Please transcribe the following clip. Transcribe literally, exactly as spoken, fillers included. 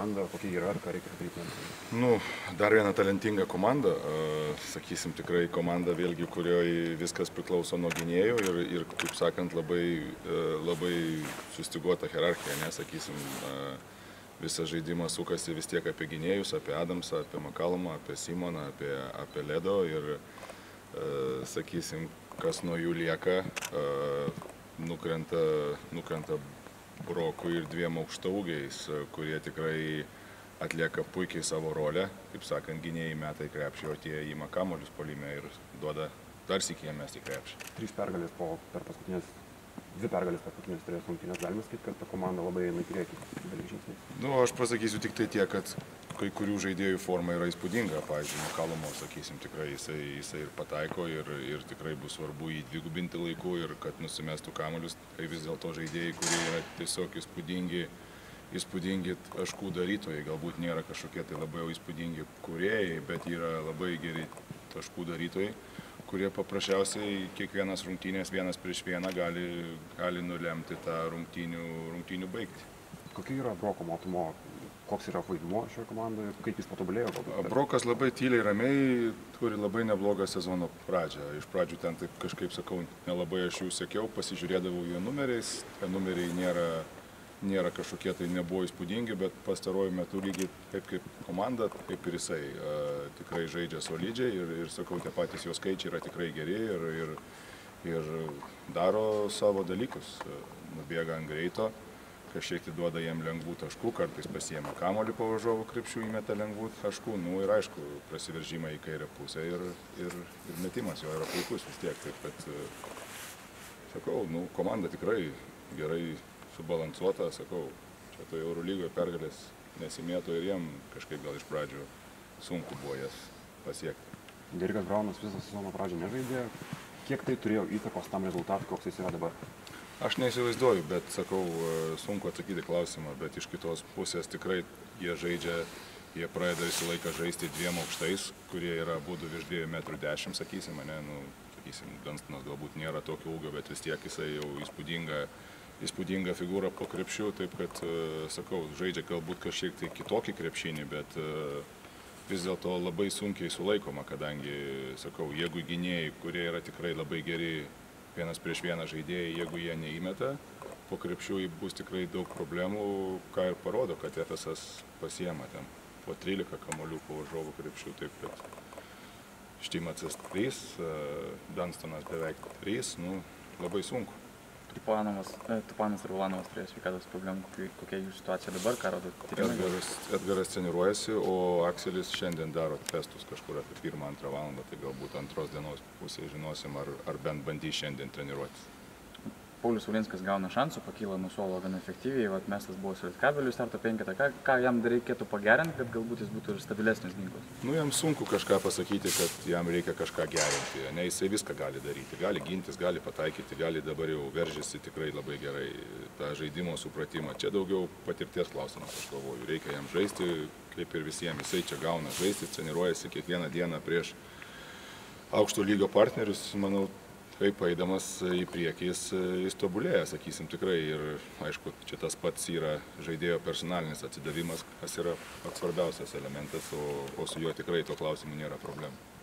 komanda, kokia yra, ar ką reikia daryti? Nu, dar viena talentinga komanda, sakysim, tikrai komanda vėlgi, kurioje viskas priklauso nuo gynėjų ir, ir kaip sakant, labai, labai sustiguota hierarchija, nesakysim, visas žaidimas sukasi vis tiek apie gynėjus, apie Adamsą, apie Makalumą, apie Simoną, apie, apie Ledo ir, sakysim, kas nuo jų lieka, nukrenta, nukrenta Brokui ir dviem aukštaugiais, kurie tikrai atlieka puikiai savo rolę, kaip sakant, gynėjai meta į krepšį, o tie įima kamuolius puolime ir duoda dar sykį jiem mesti į krepšį. Trys pergalės po, per paskutinės, dvi pergalės per paskutinės trejos rungtynės, galima sakyti, kad ta komanda labai eina į priekį dideliais žingsniais. Nu, aš pasakysiu tik tai tiek, kad kai kurių žaidėjų forma yra įspūdinga. Pavyzdžiui, Makalumo, sakysim, tikrai jisai, jisai ir pataiko ir, ir tikrai bus svarbu jį dvigubinti laiku ir kad nusimestų kamuolius. Tai vis dėlto žaidėjai, kurie yra tiesiog įspūdingi, įspūdingi taškų darytojai. Galbūt nėra kažkokie tai labai įspūdingi kūrėjai, bet yra labai geri taškų darytojai, kurie paprasčiausiai kiekvienas rungtynės vienas prieš vieną gali, gali nulemti tą rungtynių, rungtynių baigtį. Kokia yra Broko mokymo? Koks yra vaidmuo šioje komandoje, kaip jis patobulėjo? Galbūt? Brokas labai tyliai, ramiai, turi labai neblogą sezono pradžią. Iš pradžių ten taip kažkaip, sakau, nelabai aš jų sekiau, pasižiūrėdavau jų numeriais. Tie numeriai nėra, nėra kažkokie, tai nebuvo įspūdingi, bet pastaruoju metu lygiai taip kaip komanda, kaip ir jisai. A, tikrai žaidžia solidžiai ir, ir, sakau, tie patys jo skaičiai yra tikrai geri ir, ir, ir daro savo dalykus. Nubėga ant greito. Kažkiek tai duoda jiem lengvų taškų, kartais pasiėmė kamuolį po varžovų krepšių, įmeta lengvų taškų, nu ir aišku, prasiveržimai į kairę pusę ir, ir, ir metimas jo yra puikus vis tiek, taip kad, sakau, nu, komanda tikrai gerai subalansuota, sakau, čia toje Eurolygoje pergalės nesimėto ir jiem kažkaip gal iš pradžių sunku buvo jas pasiekti. Derikas Braunas visą sezono pradžią nežaidė, kiek tai turėjo įtakos tam rezultatui, koks jis yra dabar? Aš neįsivaizduoju, bet sakau, sunku atsakyti klausimą, bet iš kitos pusės tikrai jie žaidžia, jie pradeda visą laiką žaisti dviem aukštais, kurie yra būdų virš dviejų metrų dešimt, sakysim, ne, nu, sakysim, Dunstanas galbūt nėra tokio ūgio, bet vis tiek jisai jau įspūdinga, įspūdinga figūra po krepšių, taip kad, sakau, žaidžia galbūt kažkiek tai kitokį krepšinį, bet vis dėlto labai sunkiai sulaikoma, kadangi, sakau, jeigu gynėjai, kurie yra tikrai labai geri, vienas prieš vieną žaidėjai, jeigu jie neįmeta, po krepšių bus tikrai daug problemų, ką ir parodo, kad Efesas pasiema ten po trylika kamuolių po varžovų krepšių, taip kad Štimacas trys, Dunstanas beveik trys, nu, labai sunku. Tupanovas, Tupanas ir Ulanovas turėjo sveikatos problemų, kokia jų situacija dabar, ką rodo tyrimai? Edgaras, Edgaras treniruojasi, o Akselis šiandien daro testus kažkur apie pirmą, antrą valandą, tai galbūt antros dienos pusėje žinosim, ar, ar bent bandys šiandien treniruotis. Paulius Ulinskas gauna šansų, pakyla nuo suolo gana efektyviai, vat mestas buvo su Lietkabeliu starto penketą. Ką, ką jam dar reikėtų pagerinti, kad galbūt jis būtų ir stabilesnis ginklas? Nu, jam sunku kažką pasakyti, kad jam reikia kažką gerinti, ne, jisai viską gali daryti, gali gintis, gali pataikyti, gali dabar jau veržiasi tikrai labai gerai tą žaidimo supratimą. Čia daugiau patirties klausimas, aš galvoju, reikia jam žaisti, kaip ir visiems, jisai čia gauna žaisti, treniruojasi kiekvieną dieną prieš aukšto lygio partnerius, manau, kaip eidamas į priekį jis, jis tobulėja, sakysim, tikrai. Ir aišku, čia tas pats yra žaidėjo personalinis atsidavimas, kas yra pats svarbiausias elementas, o, o su juo tikrai to klausimu nėra problemų.